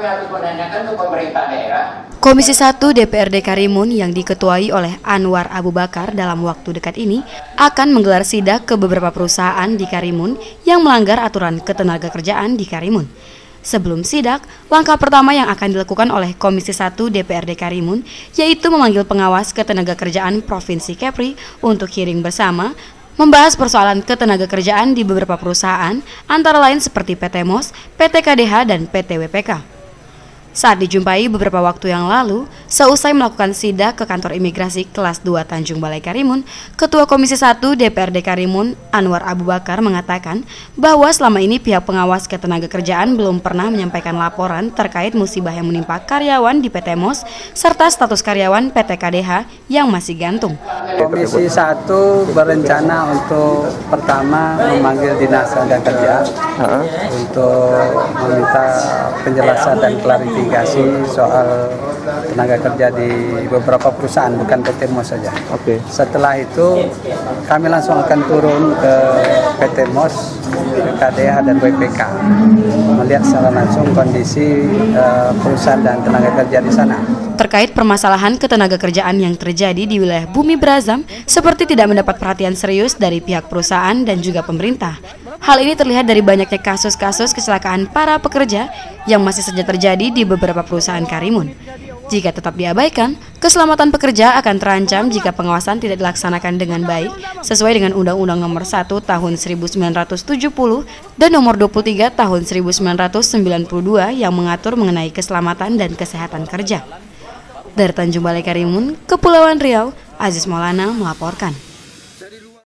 harus menanyakan ke pemerintah daerah. Komisi 1 DPRD Karimun yang diketuai oleh Anwar Abu Bakar dalam waktu dekat ini akan menggelar sidak ke beberapa perusahaan di Karimun yang melanggar aturan ketenagakerjaan di Karimun. Sebelum sidak, langkah pertama yang akan dilakukan oleh Komisi 1 DPRD Karimun yaitu memanggil pengawas ketenagakerjaan Provinsi Kepri untuk hearing bersama, membahas persoalan ketenagakerjaan di beberapa perusahaan, antara lain seperti PT MOS, PT KDH, dan PT WPK. Saat dijumpai beberapa waktu yang lalu, seusai melakukan sidak ke kantor imigrasi kelas 2 Tanjung Balai Karimun, Ketua Komisi 1 DPRD Karimun, Anwar Abu Bakar mengatakan bahwa selama ini pihak pengawas ketenagakerjaan belum pernah menyampaikan laporan terkait musibah yang menimpa karyawan di PT MOS serta status karyawan PT KDH yang masih gantung. Komisi 1 berencana untuk pertama memanggil Dinas Tenaga Kerja untuk meminta penjelasan dan klarifikasi soal tenaga kerja di beberapa perusahaan, bukan PT MOS saja. Setelah itu kami langsung akan turun ke PT MOS, KDH, dan WPK melihat secara langsung kondisi perusahaan dan tenaga kerja di sana. Terkait permasalahan ketenagakerjaan yang terjadi di wilayah Bumi Brazam seperti tidak mendapat perhatian serius dari pihak perusahaan dan juga pemerintah. Hal ini terlihat dari banyaknya kasus-kasus kecelakaan para pekerja yang masih saja terjadi di beberapa perusahaan Karimun. Jika tetap diabaikan, keselamatan pekerja akan terancam jika pengawasan tidak dilaksanakan dengan baik sesuai dengan Undang-Undang Nomor 1 Tahun 1970 dan Nomor 23 Tahun 1992 yang mengatur mengenai keselamatan dan kesehatan kerja. Dari Tanjung Balai Karimun, Kepulauan Riau, Aziz Maulana melaporkan.